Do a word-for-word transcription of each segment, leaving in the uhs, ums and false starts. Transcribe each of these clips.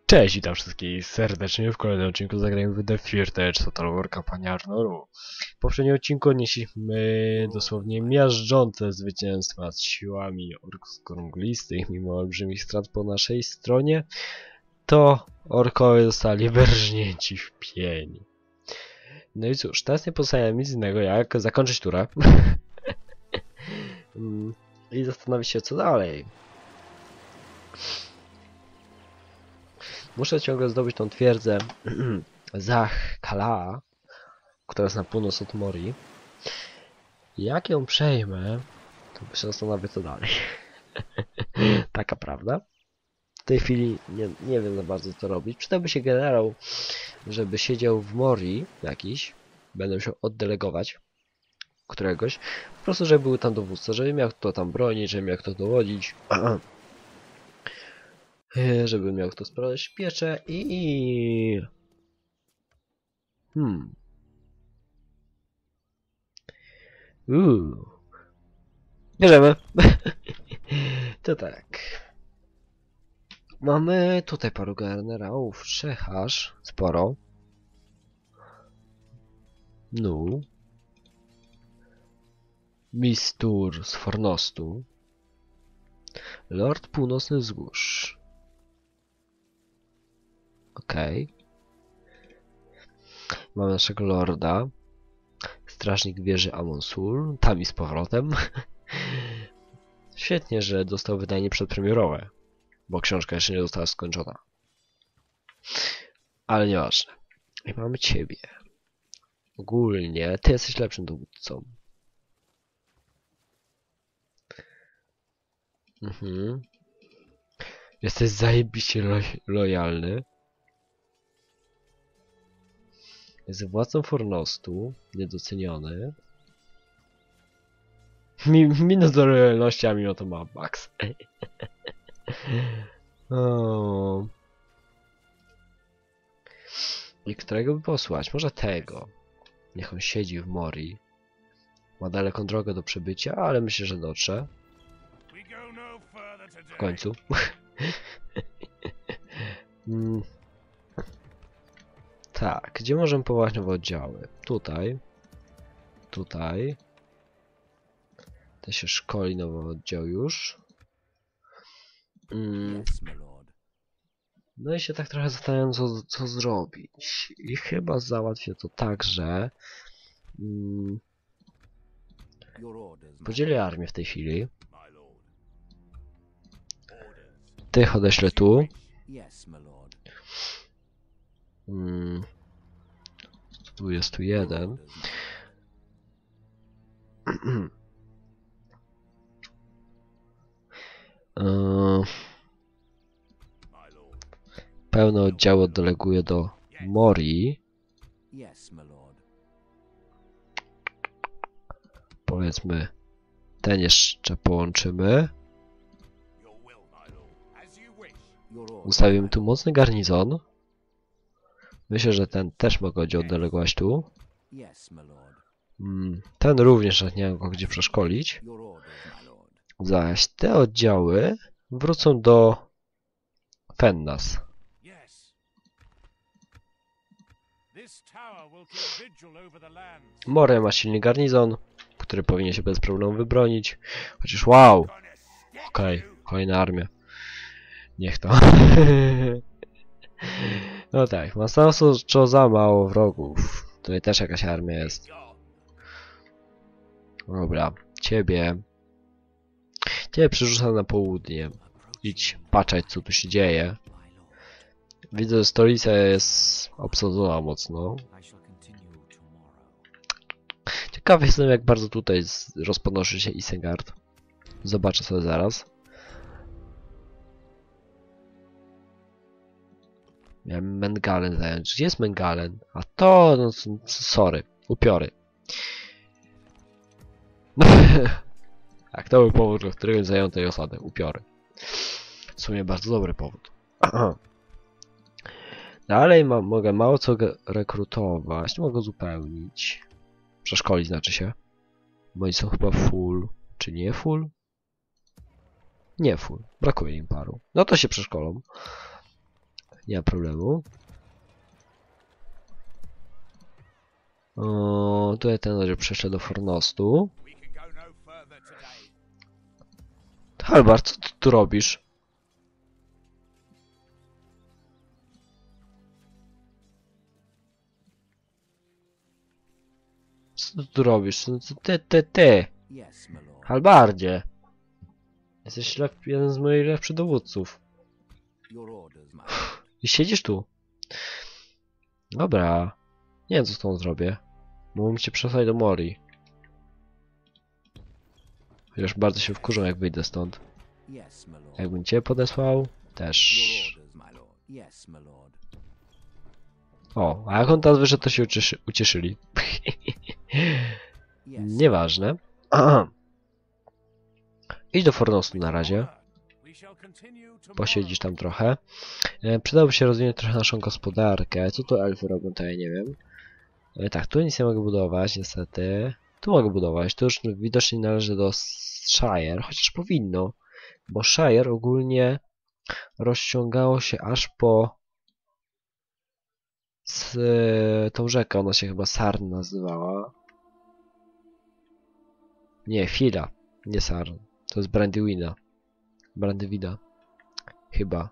Cześć, witam wszystkich serdecznie w kolejnym odcinku zagrajmy w The First Age Total War kampania Arnoru. W poprzednim odcinku odnieśliśmy dosłownie miażdżące zwycięstwa nad siłami orków skrąglistych, mimo olbrzymich strat po naszej stronie. To orkowie zostali wyrżnięci w pień. No i cóż, teraz nie pozostaje nic innego jak zakończyć turę i zastanowić się co dalej. Muszę ciągle zdobyć tą twierdzę Zach Kala, która jest na północ od Mori. Jak ją przejmę, to by się zastanowię co dalej. Taka prawda. W tej chwili nie, nie wiem za bardzo co robić. Przydałby się generał, żeby siedział w Mori jakiś. Będę musiał oddelegować któregoś. Po prostu, żeby był tam dowódca, żeby miał kto tam bronić, żeby miał kto dowodzić. Żeby miał kto sprawować pieczę i... Hmm. Uuu. Bierzemy. To tak. Mamy tutaj paru generałów, trzech aż, sporo. No. Mistur z Fornostu. Lord Północny Wzgórz. Okej. Okay. Mamy naszego lorda. Strażnik wieży Amonsul. Tam i z powrotem. Świetnie, że dostał wydanie przedpremierowe. Bo książka jeszcze nie została skończona. Ale nieważne. I mamy ciebie. Ogólnie ty jesteś lepszym dowódcą. Mhm. Jesteś zajebiście lo lojalny. Jest władcą Fornostu, niedoceniony. Mi minus do lojalności, a mimo to ma max. O. I którego by posłać? Może tego. Niech on siedzi w Mori. Ma daleką drogę do przebycia, ale myślę, że dotrze. W końcu. mm. Tak, gdzie możemy powołać nowe oddziały? Tutaj. Tutaj. To się szkoli nowy oddział już. Mm. No i się tak trochę zastanawiam, co, co zrobić. I chyba załatwię to tak, że... Mm, podzielę armię w tej chwili. Tych odeślę tu. Hmm. Tu jest tu jeden. yy. Pełne oddziały oddeleguję do Mori. Powiedzmy, ten jeszcze połączymy. Ustawimy tu mocny garnizon. Myślę, że ten też mogę oddelegować tu. Hmm, ten również, nie wiem go gdzie przeszkolić. Zaś te oddziały wrócą do Fennas. Moria ma silny garnizon, który powinien się bez problemu wybronić. Chociaż wow! Okej, okay, kolejna armia. Niech to. No tak, ma stanowczo za mało wrogów. Tutaj też jakaś armia jest. Dobra, ciebie. Ciebie przerzucam na południe. Idź patrzeć co tu się dzieje. Widzę, że stolica jest obsadzona mocno. Ciekawy jestem jak bardzo tutaj rozponoszy się Isengard. Zobaczę sobie zaraz. Miałem Mengalen zająć. Gdzie jest Mengalen? A to, no, sorry, upiory. Tak, to był powód, dla którego zająłem tej osady. Upiory. W sumie bardzo dobry powód. Dalej ma, mogę mało co rekrutować. Mogę uzupełnić. Przeszkolić znaczy się. Bo oni są chyba full. Czy nie full? Nie full. Brakuje im paru. No to się przeszkolą. Nie ma problemu. O, tutaj ten będzie przeszedł do Fornostu. Halbart, co ty tu robisz? Co ty tu robisz? Co ty, ty, ty? Halbardzie. Jesteś lep, jeden z moich lepszych dowódców. I siedzisz tu. Dobra. Nie wiem, co z tą zrobię. Mógłbym cię przesłać do Mori. Chociaż bardzo się wkurzą, jak wyjdę stąd. Jakbym cię podesłał, też. O, a jak on teraz wyszedł, to się ucieszy, ucieszyli. Nieważne. Idź do Fornostu na razie. Posiedzisz tam trochę. E, przydałoby się rozwinąć trochę naszą gospodarkę. Co tu elfy robią, to ja nie wiem. E, tak, tu nic nie mogę budować, niestety. Tu mogę budować. Tu już widocznie należy do Shire, chociaż powinno. Bo Shire ogólnie rozciągało się aż po z e, tą rzekę. Ona się chyba Sarn nazywała. Nie, Fila. Nie Sarn. To jest Brandywina. Brandywina. Chyba.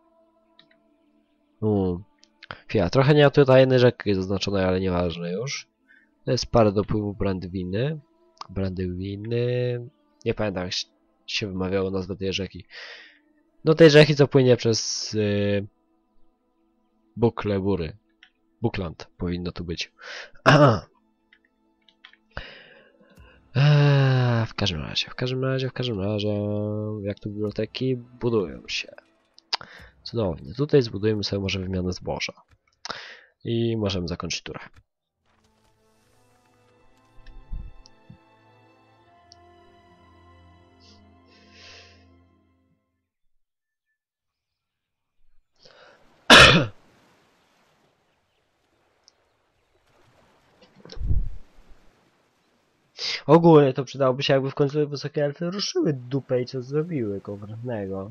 Um. Chwila, trochę nie ma tutaj jednej rzeki zaznaczonej, ale nieważne już. To jest parę dopływów Brandywiny. Brandywiny... Nie pamiętam, jak się wymawiało nazwę tej rzeki. Do tej rzeki, co płynie przez... Yy, Bukle Bury. Bukland powinno tu być. Aha. Eee, w każdym razie, w każdym razie, w każdym razie, jak tu biblioteki budują się. Cudownie. Tutaj zbudujemy sobie może wymianę zboża. I możemy zakończyć turę. Ogólnie to przydałoby się, jakby w końcu wysokie elfy ruszyły dupę i co zrobiły konkretnego.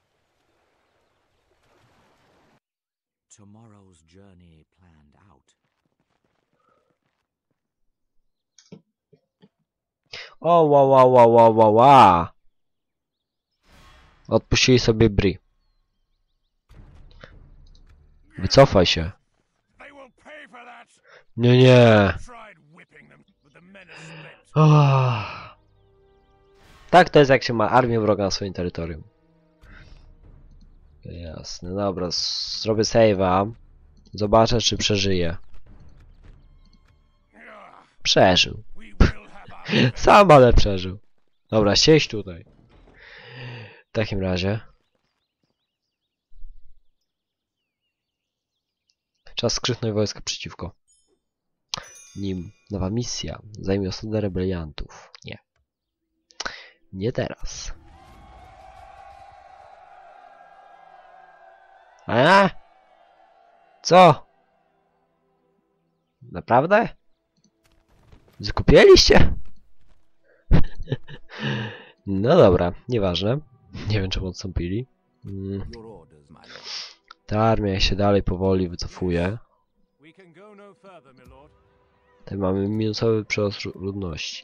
O, ła, ła, ła, ła, ła, ła. Odpuścili sobie Bri. Wycofaj się. Nie, nie. Oh. Tak to jest, jak się ma armię wroga na swoim terytorium. Jasne, dobra. Zrobię save'a. Zobaczę, czy przeżyje. Przeżył. Sam, ale przeżył. Dobra, siedź tutaj. W takim razie. Czas skrzyknąć wojska przeciwko nim. Nowa misja. Zajmie osadę rebeliantów. Nie. Nie teraz. A? Co? Naprawdę? Zgupieliście? No dobra, nieważne. Nie wiem, czemu odstąpili. Hmm. Ta armia się dalej powoli wycofuje. Tutaj mamy minusowy przyrost ludności.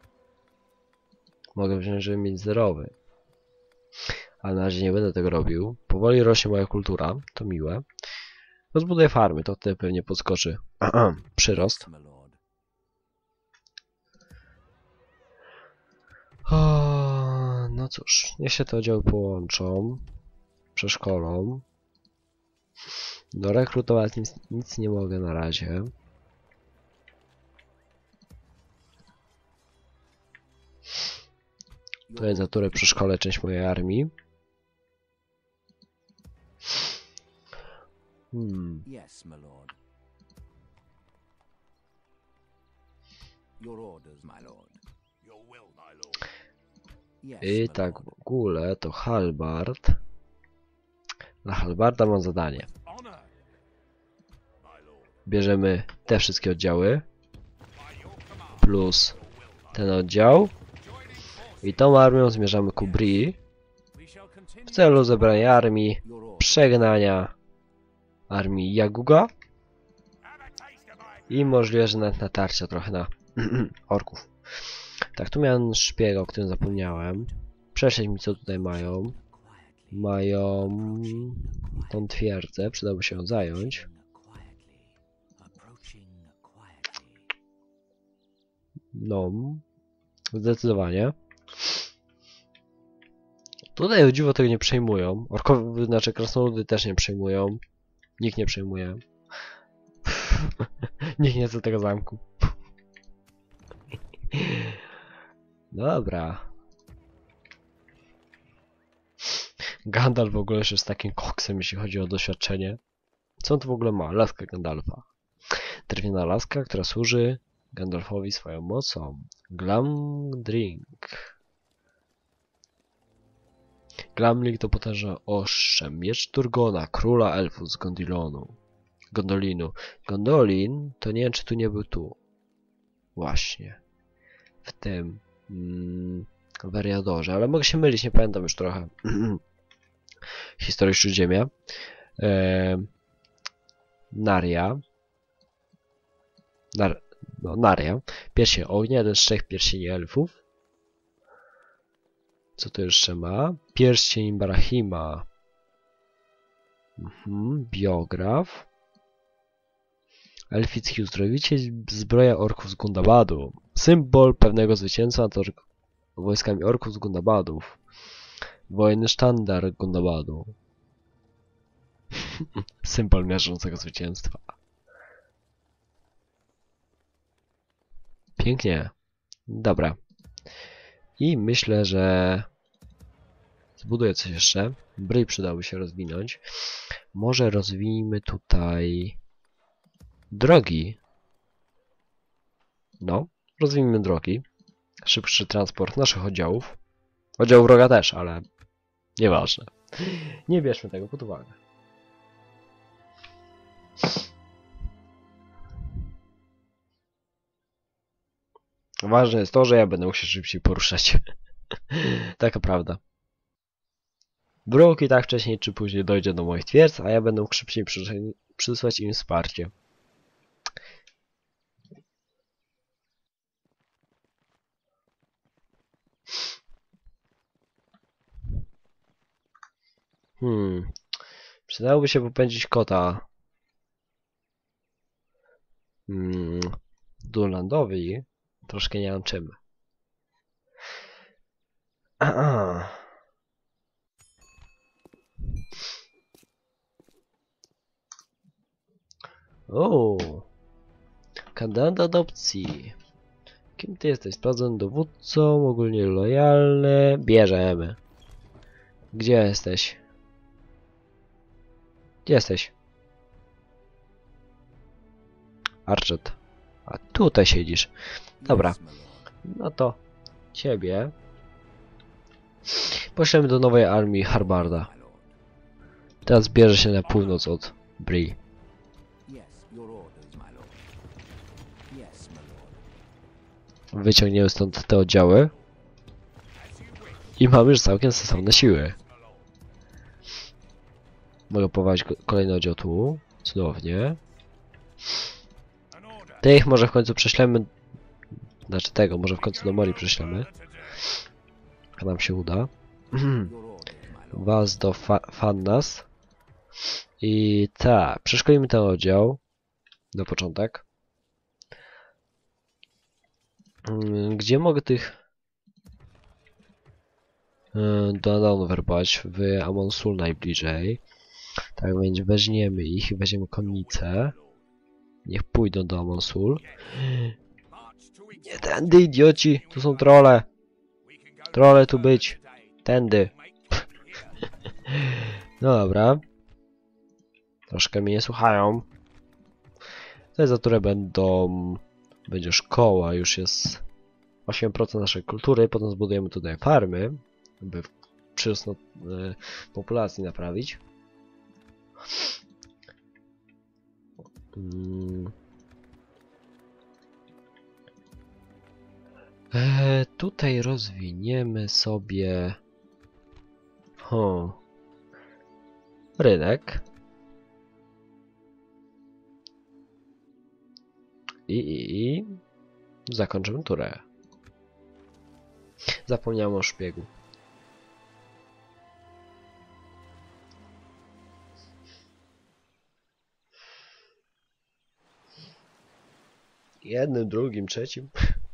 Mogę wziąć, żeby mieć zerowy. Ale na razie nie będę tego robił. Powoli rośnie moja kultura, to miłe. Rozbuduję farmy, to wtedy pewnie podskoczy przyrost. O, no cóż, niech się te oddziały połączą. Przeszkolą. Do rekrutować nic, nic nie mogę na razie. To jest za turę przeszkolę część mojej armii. Hmm. I tak w ogóle to Halbard. Na Halbarda mam zadanie. Bierzemy te wszystkie oddziały. Plus ten oddział. I tą armią zmierzamy ku Bri. W celu zebrania armii, przegnania armii Jaguga. I możliwe, że nawet natarcia trochę na orków. Tak, tu miałem szpiega, o którym zapomniałem. Prześleć mi, co tutaj mają. Mają tą twierdzę, przydałoby się ją zająć. No, zdecydowanie. Tutaj o dziwo tego nie przejmują. Orkowie, znaczy krasnoludy też nie przejmują. Nikt nie przejmuje. Nikt nie chce tego zamku. Dobra. Gandalf w ogóle już jest takim koksem, jeśli chodzi o doświadczenie. Co on tu w ogóle ma? Laskę Gandalfa. Drewniana laska, która służy Gandalfowi swoją mocą. Glamdring. Glamling to potężne ostrze. Miecz Turgona, króla elfów z Gondolinu. Gondolinu. Gondolin to nie wiem, czy tu nie był tu. Właśnie. W tym mm, Weriadorze, ale mogę się mylić, nie pamiętam już trochę. Historii Śródziemia. E, Naria. Nar, no, Naria. Pierścień ognia, jeden z trzech pierścieni elfów. Co to jeszcze ma? Pierścień Barahima. Mhm, biograf. Elficki uzdrowiciel, zbroja orków z Gundabadu. Symbol pewnego zwycięstwa nad ork wojskami orków z Gundabadów. Wojenny sztandar Gundabadu. Symbol miażdżącego zwycięstwa. Pięknie. Dobra. I myślę, że zbuduję coś jeszcze. Bryj przydałoby się rozwinąć. Może rozwijmy tutaj drogi. No, rozwijmy drogi. Szybszy transport naszych oddziałów. Oddział wroga też, ale nieważne. Nie bierzmy tego pod uwagę. Ważne jest to, że ja będę mógł się szybciej poruszać. Taka prawda. Wróg i tak wcześniej czy później dojdzie do moich twierdz, a ja będę mógł szybciej przysłać im wsparcie. Hmm. Przydałoby się popędzić kota. Hmm. Dunlandowi. Troszkę nie mam czym. O, kandydat do adopcji. Kim ty jesteś? Sprawdzony dowódcą, ogólnie lojalny. Bierzemy. Gdzie jesteś? Gdzie jesteś? Archet. A tutaj siedzisz. Dobra. No to ciebie poślemy do nowej armii Harbarda. Teraz bierze się na północ od Bree. Wyciągniemy stąd te oddziały. I mamy już całkiem sensowne siły. Mogę powołać kolejny oddział tu. Cudownie. Tych może w końcu prześlemy. Znaczy tego, może w końcu do Mori prześlemy. A nam się uda. Was do fa Fannas. I tak, przeszkolimy ten oddział. Na początek. Gdzie mogę tych do Adanu werbować? W Amonsul najbliżej. Tak więc weźmiemy ich i weźmiemy konnicę. Niech pójdą do Amonsul. Nie tędy, idioci! Tu są trolle! Trolle tu być! Tędy! No dobra. Troszkę mnie nie słuchają. Te zatury będą... Będzie szkoła, już jest osiem procent naszej kultury. Potem zbudujemy tutaj farmy, by przyrost y, populacji naprawić. Hmm. E, tutaj rozwiniemy sobie ho, rynek. I, i, i... zakończymy turę. Zapomniałem o szpiegu. Jednym, drugim, trzecim.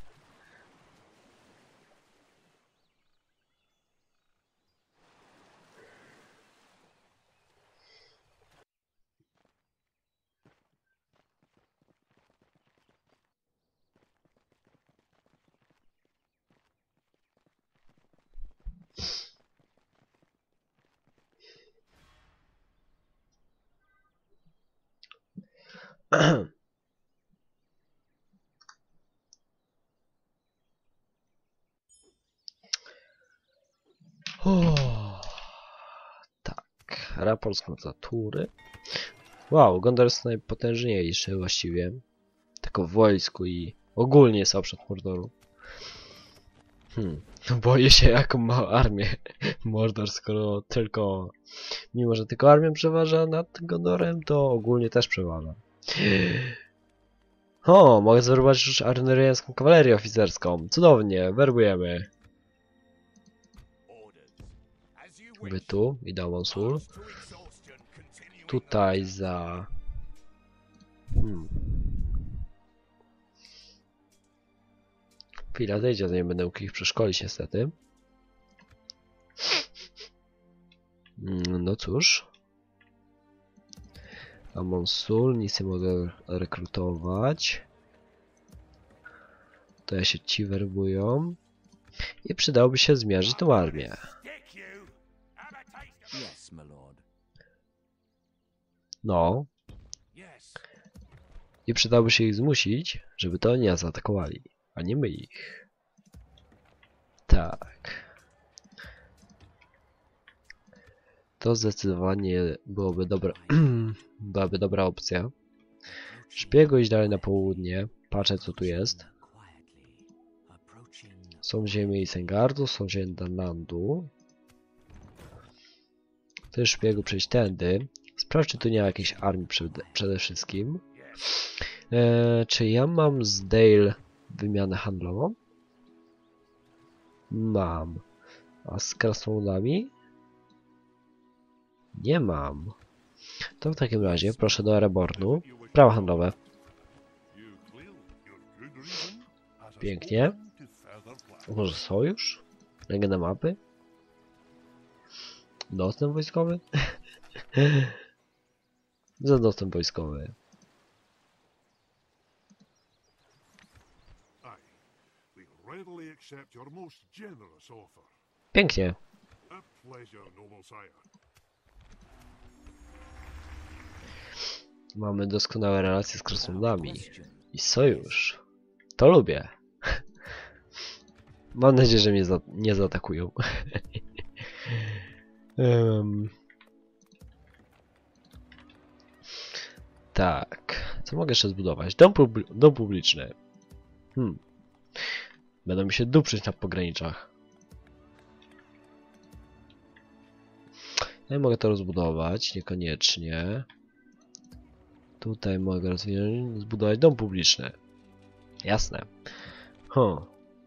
Oh, tak, raport z nomenklatury. Wow, Gondor jest najpotężniejszy właściwie. Tylko w wojsku i ogólnie jest obszar Mordoru. Hmm, boję się jaką ma armię Mordor, skoro tylko... Mimo, że tylko armia przeważa nad Gondorem, to ogólnie też przeważa. O, mogę zwerbować już arneryjską kawalerię oficerską. Cudownie, werbujemy. Wy tu, i dał Monsul. Tutaj za... Hmm. Chwila zejdzie, zanim będę mógł ich przeszkolić niestety. No cóż. A Monsul, nic nie mogę rekrutować. To ja się ci werbują. I przydałoby się zmierzyć tą armię. No. I przydałoby się ich zmusić, żeby to oni nas zaatakowali, a nie my ich. Tak. To zdecydowanie byłoby dobra, byłaby dobra opcja. Szpiegu iść dalej na południe. Patrzę co tu jest. Są ziemie Isengardu, są ziemie Danlandu. Też szpiegu przejść tędy. Sprawdź, czy tu nie ma jakiejś armii przede, przede wszystkim. Eee, czy ja mam z Dale wymianę handlową? Mam. A z krasnoludami? Nie mam. To w takim razie proszę do Erebornu. Prawa handlowe. Pięknie. Może sojusz? Legenda mapy? Dostęp wojskowy? Za dostęp wojskowy. Pięknie. Mamy doskonałe relacje z krasnoludami. I sojusz. To lubię. Mam nadzieję, że mnie za nie zaatakują. um. Tak. Co mogę jeszcze zbudować? Dom, pub dom publiczny. Hmm. Będą mi się dupczyć na pograniczach. Ja mogę to rozbudować, niekoniecznie. Tutaj mogę rozwinąć, zbudować dom publiczny. Jasne. Huh.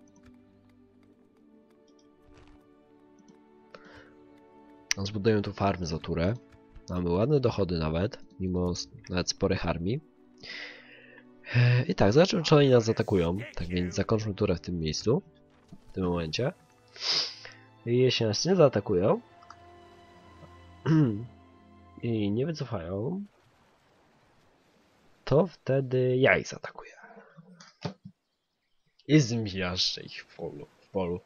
Zbudujemy tu farmy za turę. Mamy ładne dochody nawet, mimo nawet sporych armii. I tak, zobaczymy, czy oni nas zaatakują. Tak więc zakończmy turę w tym miejscu. W tym momencie. I jeśli nas nie zaatakują i nie wycofają, to wtedy ja ich zaatakuję. I zmiażdżę ich w polu. W polu.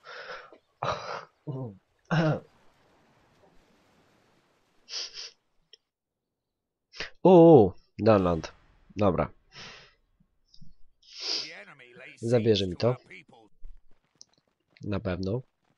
Uuu, Danland. Dobra. Zabierze mi to. Na pewno.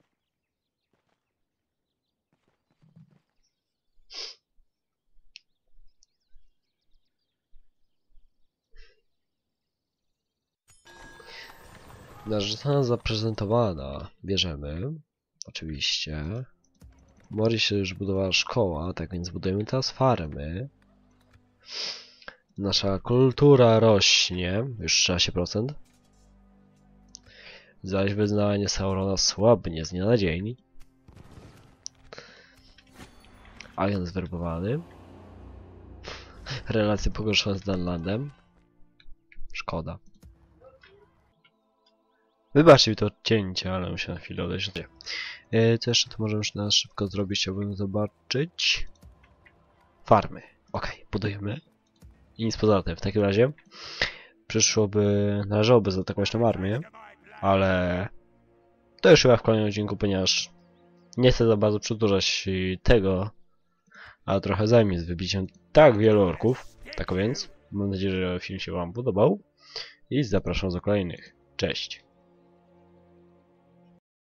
Narzucona zaprezentowana. Bierzemy. Oczywiście. Mori się już budowała szkoła, tak więc budujemy teraz farmy. Nasza kultura rośnie, już trzynaście procent. Zaś wyznanie Saurona słabnie z dnia na dzień. Agent zwerbowany. Relacje pogorszone z Dunlandem. Szkoda. Wybaczcie mi to odcięcie, ale muszę na chwilę odejść. Yy, co jeszcze tu możemy już na szybko zrobić? Chciałbym zobaczyć. Farmy. Ok, budujemy. I nic poza tym. W takim razie przyszłoby, należałoby zaatakować tą armię, ale to już chyba w kolejnym odcinku, ponieważ nie chcę za bardzo przedłużać tego, a trochę zajmie z wybiciem tak wielu orków. Tak więc, mam nadzieję, że film się wam podobał i zapraszam do kolejnych. Cześć!